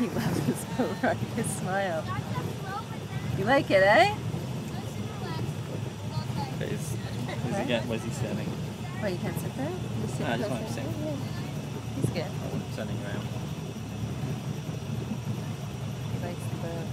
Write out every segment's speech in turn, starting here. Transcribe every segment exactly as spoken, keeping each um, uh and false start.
He loves his boat ride, his smile. You like it, eh? Is, is he get, where's he standing? Oh, you can't sit there? You sit No, I just want him to closer. sing. Yeah. He's good. I want him standing around. He likes the boat.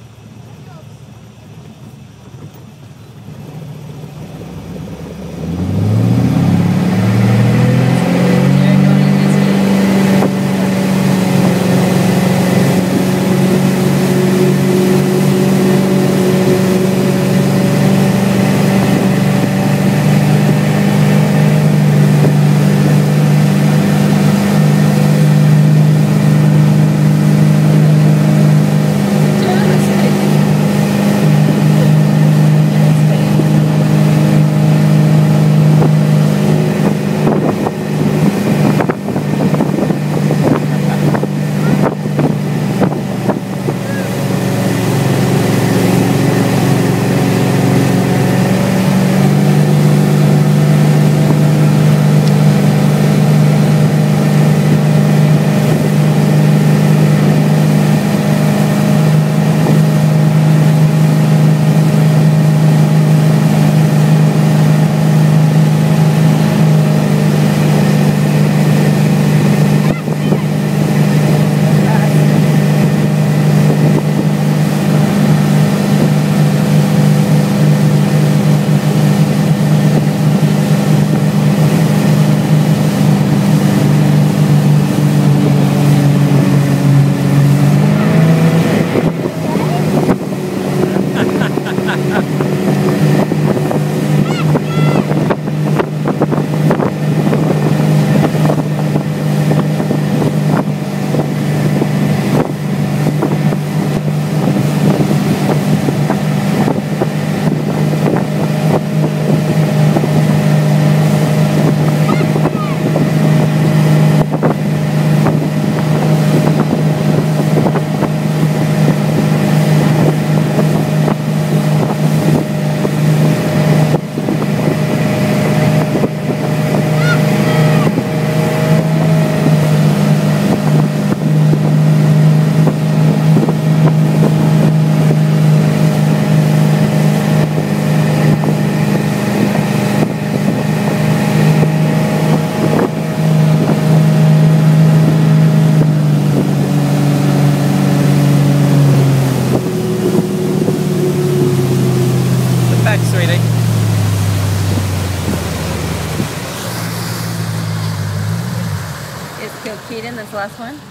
Aidan, that's the last one?